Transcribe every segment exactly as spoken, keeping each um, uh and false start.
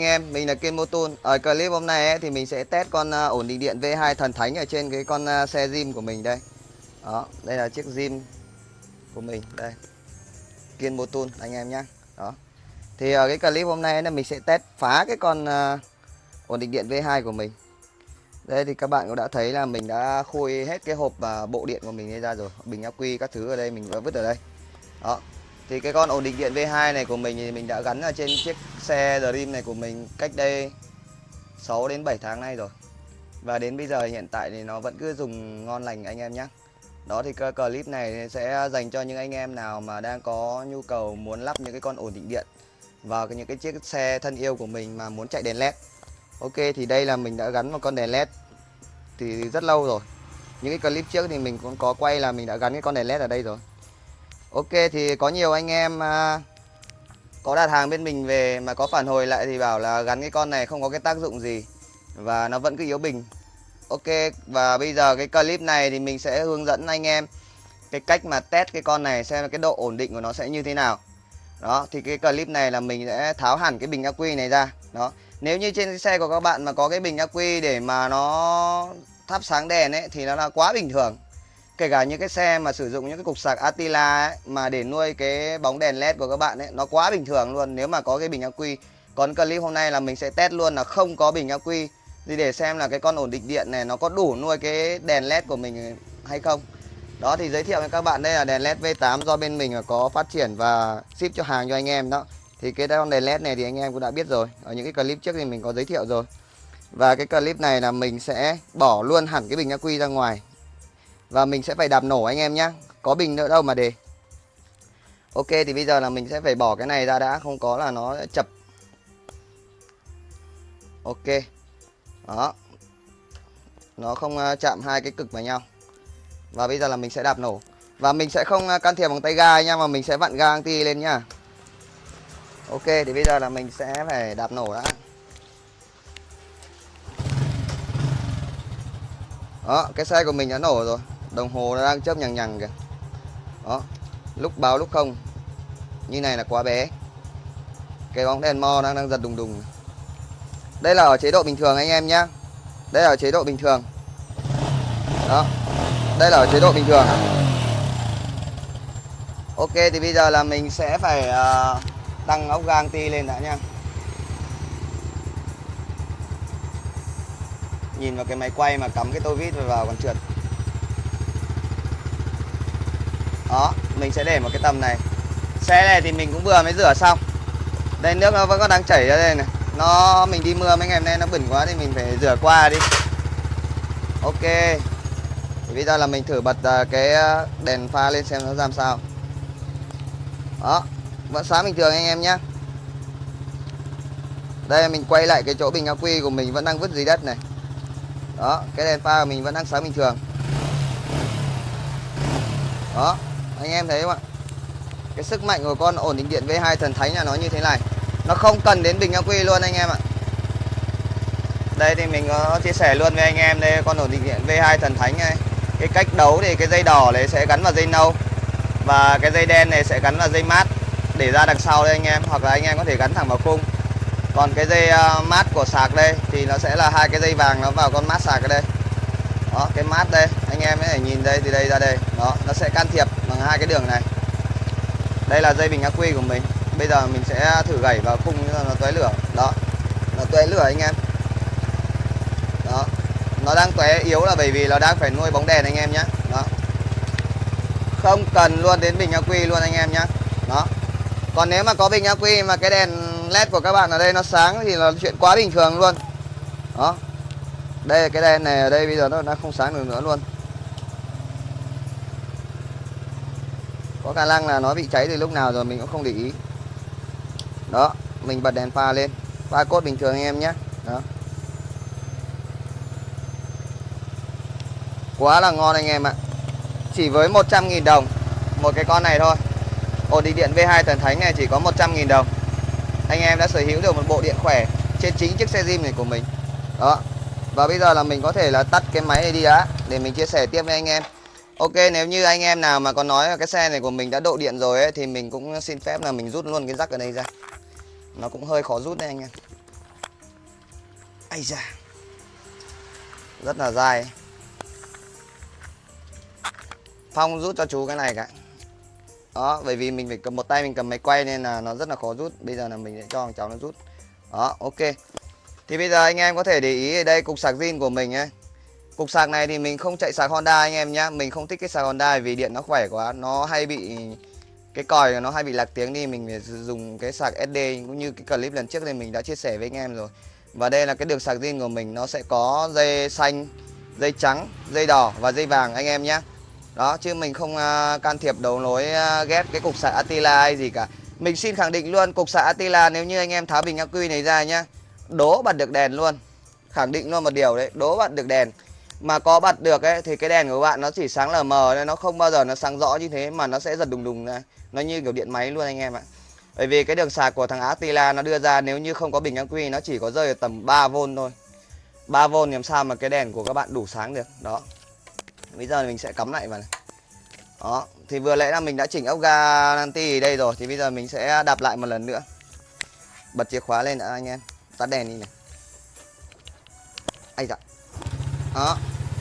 anh em, mình là Kiên Motor. Ở clip hôm nay ấy, thì mình sẽ test con uh, ổn định điện V hai thần thánh ở trên cái con uh, xe Rim của mình đây. Đó, đây là chiếc Rim của mình đây. Kiên Motor anh em nhé. Đó. Thì ở cái clip hôm nay là mình sẽ test phá cái con uh, ổn định điện V hai của mình. Đây thì các bạn cũng đã thấy là mình đã khui hết cái hộp uh, bộ điện của mình ra rồi, bình ắc quy các thứ ở đây mình đã vứt ở đây. Đó. Thì cái con ổn định điện V hai này của mình thì mình đã gắn ở trên chiếc xe Dream này của mình cách đây sáu đến bảy tháng nay rồi. Và đến bây giờ hiện tại thì nó vẫn cứ dùng ngon lành anh em nhé. Đó thì cái clip này sẽ dành cho những anh em nào mà đang có nhu cầu muốn lắp những cái con ổn định điện vào những cái chiếc xe thân yêu của mình mà muốn chạy đèn led. Ok, thì đây là mình đã gắn một con đèn led thì rất lâu rồi. Những cái clip trước thì mình cũng có quay là mình đã gắn cái con đèn led ở đây rồi. Ok, thì có nhiều anh em uh, có đặt hàng bên mình về mà có phản hồi lại thì bảo là gắn cái con này không có cái tác dụng gì và nó vẫn cứ yếu bình. Ok, và bây giờ cái clip này thì mình sẽ hướng dẫn anh em cái cách mà test cái con này xem cái độ ổn định của nó sẽ như thế nào. Đó, thì cái clip này là mình sẽ tháo hẳn cái bình ắc quy này ra. Đó, nếu như trên xe của các bạn mà có cái bình ắc quy để mà nó thắp sáng đèn ấy thì nó là quá bình thường. Kể cả những cái xe mà sử dụng những cái cục sạc Attila ấy, mà để nuôi cái bóng đèn led của các bạn ấy, nó quá bình thường luôn nếu mà có cái bình ắc quy. Còn clip hôm nay là mình sẽ test luôn là không có bình ắc quy thì để xem là cái con ổn định điện này nó có đủ nuôi cái đèn led của mình hay không. Đó thì giới thiệu với các bạn đây là đèn led V tám do bên mình có phát triển và ship cho hàng cho anh em đó. Thì cái con đèn led này thì anh em cũng đã biết rồi, ở những cái clip trước thì mình có giới thiệu rồi. Và cái clip này là mình sẽ bỏ luôn hẳn cái bình ắc quy ra ngoài. Và mình sẽ phải đạp nổ anh em nhé. Có bình nữa đâu mà đề. Ok, thì bây giờ là mình sẽ phải bỏ cái này ra đã, không có là nó chập. Ok. Đó. Nó không chạm hai cái cực vào nhau. Và bây giờ là mình sẽ đạp nổ. Và mình sẽ không can thiệp bằng tay ga nha, mà mình sẽ vặn ga anti lên nhá. Ok, thì bây giờ là mình sẽ phải đạp nổ đã. Đó, cái xe của mình đã nổ rồi. Đồng hồ nó đang chớp nhằng nhằng kìa. Đó, lúc báo lúc không. Như này là quá bé. Cái bóng đèn mo đang đang giật đùng đùng. Đây là ở chế độ bình thường anh em nhé. Đây là ở chế độ bình thường. Đó, đây là ở chế độ bình thường. Ok, thì bây giờ là mình sẽ phải uh, tăng ốc gang ti lên đã nha. Nhìn vào cái máy quay mà cắm cái tô vít vào còn trượt. Đó, mình sẽ để một cái tầm này. Xe này thì mình cũng vừa mới rửa xong. Đây nước nó vẫn còn đang chảy ra đây này. Nó mình đi mưa mấy ngày hôm nay nó bẩn quá thì mình phải rửa qua đi. Ok. Thì bây giờ là mình thử bật cái đèn pha lên xem nó làm sao. Đó, vẫn sáng bình thường anh em nhé. Đây mình quay lại cái chỗ bình ắc quy của mình vẫn đang vứt dưới đất này. Đó, cái đèn pha của mình vẫn đang sáng bình thường. Đó, anh em thấy không ạ? Cái sức mạnh của con ổn định điện V hai thần thánh là nó như thế này. Nó không cần đến bình ắc quy luôn anh em ạ. Đây thì mình có chia sẻ luôn với anh em đây con ổn định điện V hai thần thánh này. Cái cách đấu thì cái dây đỏ này sẽ gắn vào dây nâu và cái dây đen này sẽ gắn vào dây mát để ra đằng sau đây anh em, hoặc là anh em có thể gắn thẳng vào khung. Còn cái dây uh, mát của sạc đây thì nó sẽ là hai cái dây vàng nó vào con mát sạc ở đây. Đó, cái mát đây, anh em có thể nhìn đây từ đây ra đây. Đó, nó sẽ can thiệp bằng hai cái đường này. Đây là dây bình ắc quy của mình. Bây giờ mình sẽ thử gảy vào khung cho nó tóe lửa. Đó, nó tóe lửa anh em. Đó, nó đang tóe yếu là bởi vì nó đang phải nuôi bóng đèn anh em nhé. Đó, không cần luôn đến bình ắc quy luôn anh em nhé. Đó, còn nếu mà có bình ắc quy mà cái đèn led của các bạn ở đây nó sáng thì là chuyện quá bình thường luôn. Đó, đây cái đèn này ở đây bây giờ nó đã không sáng được nữa luôn. Có khả năng là nó bị cháy từ lúc nào rồi mình cũng không để ý. Đó, mình bật đèn pha lên, pha cốt bình thường anh em nhé. Đó, quá là ngon anh em ạ. Chỉ với một trăm nghìn đồng một cái con này thôi. Ổn định điện V hai thần thánh này chỉ có một trăm nghìn đồng. Anh em đã sở hữu được một bộ điện khỏe trên chính chiếc xe Rim này của mình. Đó. Và bây giờ là mình có thể là tắt cái máy này đi đã để mình chia sẻ tiếp với anh em. Ok, nếu như anh em nào mà có nói là cái xe này của mình đã độ điện rồi ấy, thì mình cũng xin phép là mình rút luôn cái rắc ở đây ra. Nó cũng hơi khó rút đấy anh em. Ây da, rất là dai. Phong rút cho chú cái này cả. Đó, bởi vì mình phải cầm một tay mình cầm máy quay nên là nó rất là khó rút. Bây giờ là mình sẽ cho thằng cháu nó rút. Đó, ok. Thì bây giờ anh em có thể để ý ở đây cục sạc zin của mình ấy. Cục sạc này thì mình không chạy sạc Honda anh em nhá. Mình không thích cái sạc Honda vì điện nó khỏe quá. Nó hay bị, cái còi nó hay bị lạc tiếng đi. Mình phải dùng cái sạc ét đê. Cũng như cái clip lần trước thì mình đã chia sẻ với anh em rồi. Và đây là cái đường sạc zin của mình. Nó sẽ có dây xanh, dây trắng, dây đỏ và dây vàng anh em nhé. Đó, chứ mình không uh, can thiệp đấu nối uh, ghép cái cục sạc Attila hay gì cả. Mình xin khẳng định luôn, cục sạc Attila nếu như anh em tháo bình ắc quy này ra nhá, đố bật được đèn luôn. Khẳng định luôn một điều đấy, đố bật được đèn. Mà có bật được ấy thì cái đèn của bạn nó chỉ sáng lờ mờ nên nó không bao giờ nó sáng rõ như thế, mà nó sẽ giật đùng đùng ra. Nó như kiểu điện máy luôn anh em ạ. Bởi vì cái đường sạc của thằng Attila nó đưa ra nếu như không có bình ắc quy nó chỉ có rơi ở tầm ba vôn thôi. ba vôn làm sao mà cái đèn của các bạn đủ sáng được. Đó. Bây giờ mình sẽ cắm lại vào này. Đó, thì vừa nãy là mình đã chỉnh ốc ga Lanti đây rồi. Thì bây giờ mình sẽ đạp lại một lần nữa. Bật chìa khóa lên đã anh em. Tắt đèn đi này. Ây dạ. Đó.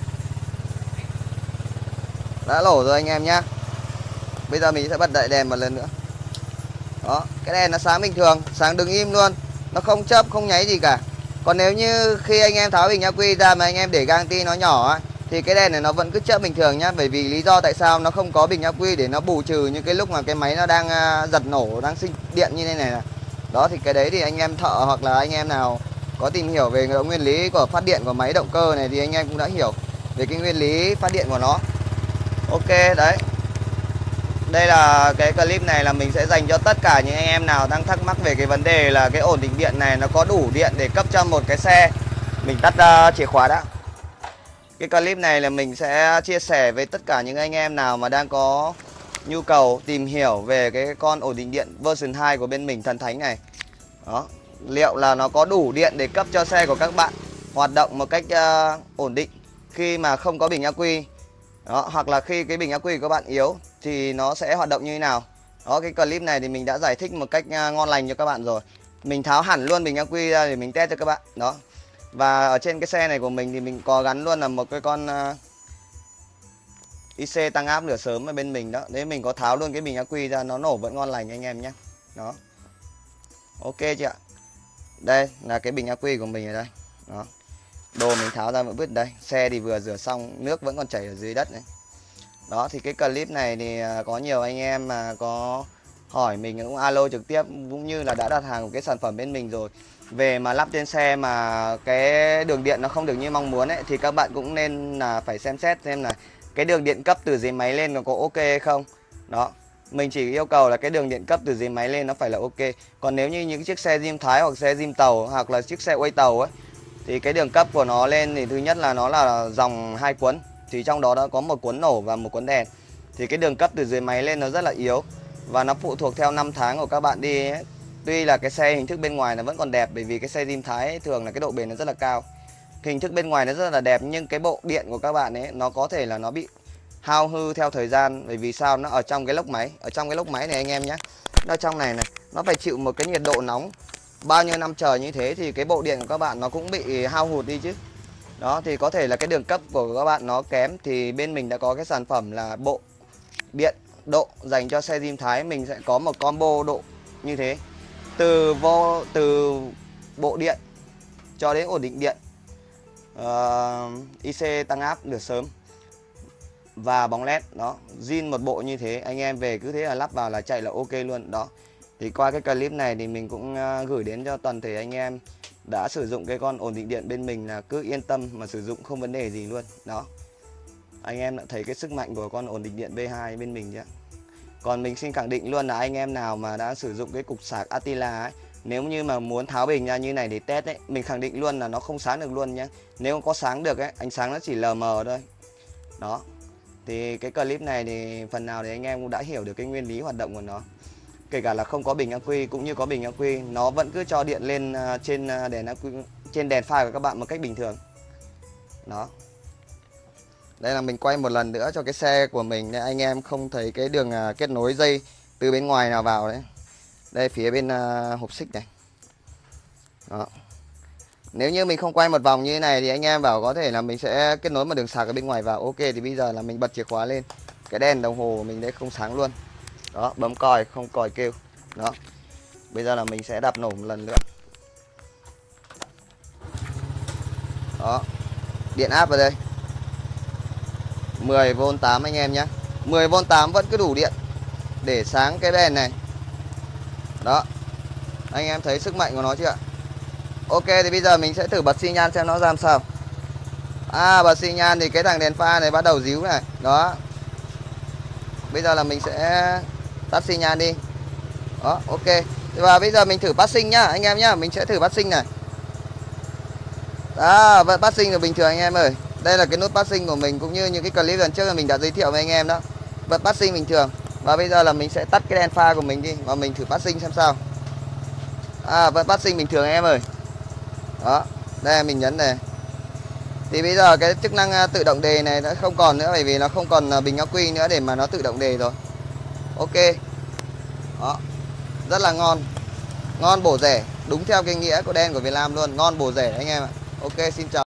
Đã nổ rồi anh em nhá. Bây giờ mình sẽ bật đại đèn một lần nữa. Đó, cái đèn nó sáng bình thường, sáng đứng im luôn. Nó không chớp, không nháy gì cả. Còn nếu như khi anh em tháo bình ắc quy ra mà anh em để gang ti nó nhỏ ấy, thì cái đèn này nó vẫn cứ chớp bình thường nhá. Bởi vì lý do tại sao nó không có bình ắc quy để nó bù trừ những cái lúc mà cái máy nó đang giật nổ, đang sinh điện như thế này này. Đó, thì cái đấy thì anh em thợ hoặc là anh em nào có tìm hiểu về cái nguyên lý của phát điện của máy động cơ này thì anh em cũng đã hiểu về cái nguyên lý phát điện của nó. Ok, đấy. Đây là cái clip này là mình sẽ dành cho tất cả những anh em nào đang thắc mắc về cái vấn đề là cái ổn định điện này nó có đủ điện để cấp cho một cái xe. Mình tắt uh, chìa khóa đã. Cái clip này là mình sẽ chia sẻ với tất cả những anh em nào mà đang có nhu cầu tìm hiểu về cái con ổn định điện version hai của bên mình Thần Thánh này. Đó, liệu là nó có đủ điện để cấp cho xe của các bạn hoạt động một cách uh, ổn định khi mà không có bình ắc quy. Đó, hoặc là khi cái bình ắc quy của các bạn yếu thì nó sẽ hoạt động như thế nào. Đó, cái clip này thì mình đã giải thích một cách uh, ngon lành cho các bạn rồi. Mình tháo hẳn luôn bình ắc quy ra để mình test cho các bạn. Đó. Và ở trên cái xe này của mình thì mình có gắn luôn là một cái con uh, i xê tăng áp lửa sớm ở bên mình đó. Đấy, mình có tháo luôn cái bình ắc quy ra, nó nổ vẫn ngon lành anh em nhé. Đó. Ok chưa ạ? Đây là cái bình ắc quy của mình ở đây. Đó. Đồ mình tháo ra một vứt đây. Xe thì vừa rửa xong, nước vẫn còn chảy ở dưới đất này. Đó, thì cái clip này thì có nhiều anh em mà có hỏi mình cũng alo trực tiếp, cũng như là đã đặt hàng của cái sản phẩm bên mình rồi. Về mà lắp trên xe mà cái đường điện nó không được như mong muốn ấy, thì các bạn cũng nên là phải xem xét xem là cái đường điện cấp từ dưới máy lên nó có ok hay không. Đó, mình chỉ yêu cầu là cái đường điện cấp từ dưới máy lên nó phải là ok. Còn nếu như những chiếc xe Diêm Thái hoặc xe Diêm Tàu hoặc là chiếc xe quay tàu ấy, thì cái đường cấp của nó lên thì thứ nhất là nó là dòng hai cuốn, thì trong đó đã có một cuốn nổ và một cuốn đèn. Thì cái đường cấp từ dưới máy lên nó rất là yếu và nó phụ thuộc theo năm tháng của các bạn đi ấy. Tuy là cái xe hình thức bên ngoài nó vẫn còn đẹp, bởi vì cái xe Diêm Thái ấy, thường là cái độ bền nó rất là cao. Hình thức bên ngoài nó rất là đẹp, nhưng cái bộ điện của các bạn ấy nó có thể là nó bị hao hư theo thời gian. Bởi vì sao? Nó ở trong cái lốc máy. Ở trong cái lốc máy này anh em nhé, nó trong này này, nó phải chịu một cái nhiệt độ nóng bao nhiêu năm trời như thế thì cái bộ điện của các bạn nó cũng bị hao hụt đi chứ. Đó, thì có thể là cái đường cấp của các bạn nó kém, thì bên mình đã có cái sản phẩm là bộ điện độ dành cho xe Diêm Thái. Mình sẽ có một combo độ như thế, từ vô từ bộ điện cho đến ổn định điện, uh, i xê tăng áp lửa sớm và bóng led. Đó, zin một bộ như thế, anh em về cứ thế là lắp vào là chạy là ok luôn. Đó, thì qua cái clip này thì mình cũng uh, gửi đến cho toàn thể anh em đã sử dụng cái con ổn định điện bên mình là cứ yên tâm mà sử dụng không vấn đề gì luôn. Đó, anh em đã thấy cái sức mạnh của con ổn định điện V hai bên mình chưa? Còn mình xin khẳng định luôn là anh em nào mà đã sử dụng cái cục sạc Attila ấy, nếu như mà muốn tháo bình ra như này để test ấy, mình khẳng định luôn là nó không sáng được luôn nhé. Nếu có sáng được ấy, ánh sáng nó chỉ lờ mờ thôi. Đó, thì cái clip này thì phần nào thì anh em cũng đã hiểu được cái nguyên lý hoạt động của nó. Kể cả là không có bình ắc quy cũng như có bình ắc quy, nó vẫn cứ cho điện lên trên đèn ắc quy, trên đèn pha của các bạn một cách bình thường. Đó. Đây là mình quay một lần nữa cho cái xe của mình để anh em không thấy cái đường kết nối dây từ bên ngoài nào vào đấy. Đây phía bên uh, hộp xích này. Đó. Nếu như mình không quay một vòng như thế này thì anh em bảo có thể là mình sẽ kết nối một đường sạc ở bên ngoài vào. Ok thì bây giờ là mình bật chìa khóa lên, cái đèn đồng hồ của mình đây không sáng luôn. Đó, bấm còi không còi kêu. Đó. Bây giờ là mình sẽ đạp nổ một lần nữa. Đó. Điện áp vào đây. mười vôn tám anh em nhé. mười vôn tám vẫn cứ đủ điện để sáng cái đèn này. Đó. Anh em thấy sức mạnh của nó chưa ạ? Ok thì bây giờ mình sẽ thử bật xi nhan xem nó ra làm sao. À, bật xi nhan thì cái thằng đèn pha này bắt đầu díu này. Đó. Bây giờ là mình sẽ tắt xi nhan đi. Đó, ok. Và bây giờ mình thử passing nhá anh em nhá. Mình sẽ thử passing này. Đó, vẫn passing là bình thường anh em ơi. Đây là cái nút passing của mình, cũng như những cái clip lần trước là mình đã giới thiệu với anh em đó. Vẫn passing bình thường. Và bây giờ là mình sẽ tắt cái đèn pha của mình đi và mình thử passing xem sao. À, vẫn passing bình thường anh em ơi. Đó, đây mình nhấn này. Thì bây giờ cái chức năng tự động đề này nó không còn nữa, bởi vì nó không còn bình ắc quy nữa để mà nó tự động đề rồi. Ok. Đó. Rất là ngon. Ngon bổ rẻ, đúng theo cái nghĩa của đen của Việt Nam luôn, ngon bổ rẻ anh em ạ. Ok, xin chào.